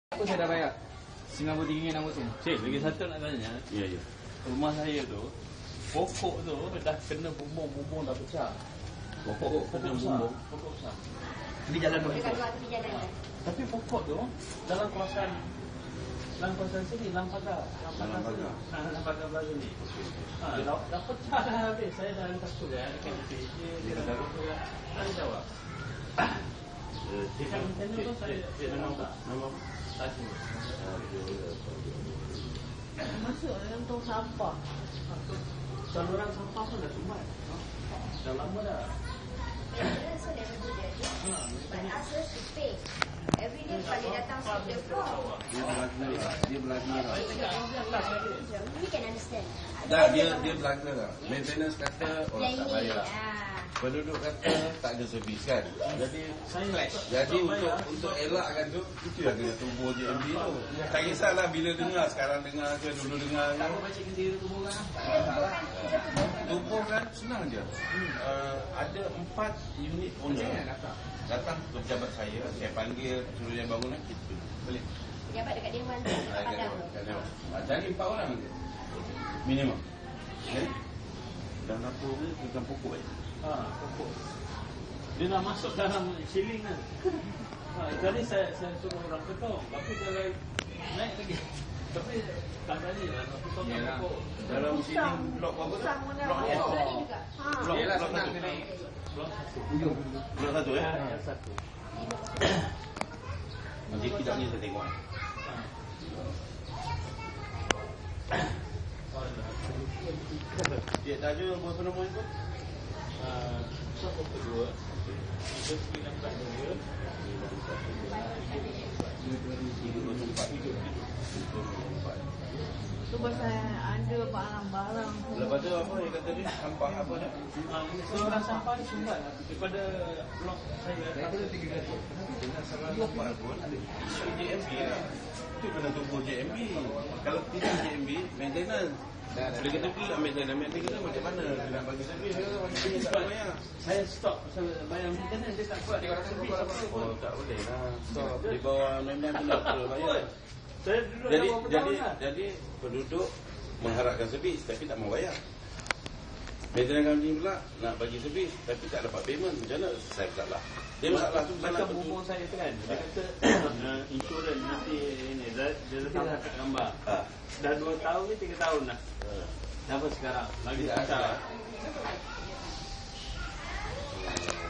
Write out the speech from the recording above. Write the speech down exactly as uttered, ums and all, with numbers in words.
Apa saya dah bayar? sembilan puluh tiga ringgit enam sen. Cik, lagi satu nak tanya. Ya, ya. Rumah saya tu, pokok tu dah kena bumbung-bumbung dah pecah. Pokok Pokok besar. Pokok besar. Di jalan tu. Dekat luar tepi jalan. Tapi pokok tu dalam kawasan dalam kawasan sini, Lampaga. Dalam pagar. Ha, Lampaga Plaza ni. Ha, dah, dah pecah dah habis. Saya dah hantar surat dekat P J. Dia dah tahu. Saya jawab. Dekat internet tu saya dia memang tak. Memang. Tadi. Masuk dalam tong sampah. Saluran sampah pun dah tumat. Dah lama dah. Maintenance so never do that. But ask us to pay. Every day kalau dia datang sweep the floor. Dia belakang lah. Dia belakang lah. We can understand. Dah, dia dia belakang lah. Maintenance kata orang tak bayar. Ah. Penduduk kata tak ada servis kan. Jadi Saya jadi untuk untuk elakkan tu, itu yang kena tubuh J M B tu. Tak kisahlah bila dengar, sekarang dengar ke dulu dengar ke. Apa baca sendiri tu bukan? Tubuh kan senang je. Uh, ada empat unit owner datang ke pejabat saya, saya panggil suruh dia bangunan kita. Boleh. Pejabat dekat Dewan tu dekat Padang. Jadi empat orang je. Minimum. Okay? Dan apa ni tentang pokok eh. Ha, pokok. Dia nak masuk dalam siling kan. Ha, jadi saya saya suruh orang potong. Tapi dia lagi naik lagi. Tapi tak tadi lah nak potong pokok. Dalam sini blok apa tu? Blok ni. Oh, berani juga. Ha. Blok Yelah, blok senang satu. dia naik. Blok satu. Blok satu eh. Ya, yang satu. Nanti kita ni saya tengok. Dia dah ada berapa nombor itu? Ah, satu kedua. Itu sembilan belas dua. Tu pasal ada barang-barang. Lepas tu apa yang kata dia? Sampah apa dia? Ah, seorang sampah ni sumbat daripada blok saya. Daripada tiga ratus. Dengan salah sampah pun isu J M B lah. Itu kena tunggu J M B. Kalau tidak J M B, maintenance. Boleh kata pergi ambil saya ambil kita macam mana? Dia nak bagi servis ke macam ni tak bayar. Saya stop pasal bayar maintenance dia tak kuat dia kata servis apa pun. Oh tak boleh lah. Stop di bawah memang tu nak bayar. Saya duduk Jadi dah berapa jadi tahun dah. jadi penduduk mengharapkan servis tapi tak mau bayar. Maintenance company pula nak bagi servis tapi tak dapat payment. Macam mana? Saya pula lah. Dia masalah tu Macam bumbung saya tu kan. Dia kata uh, insurans nanti ini dia dia letak kat gambar. Ha. Dah dua tahun ni tiga tahun dah. Sampai sekarang lagi tak ada.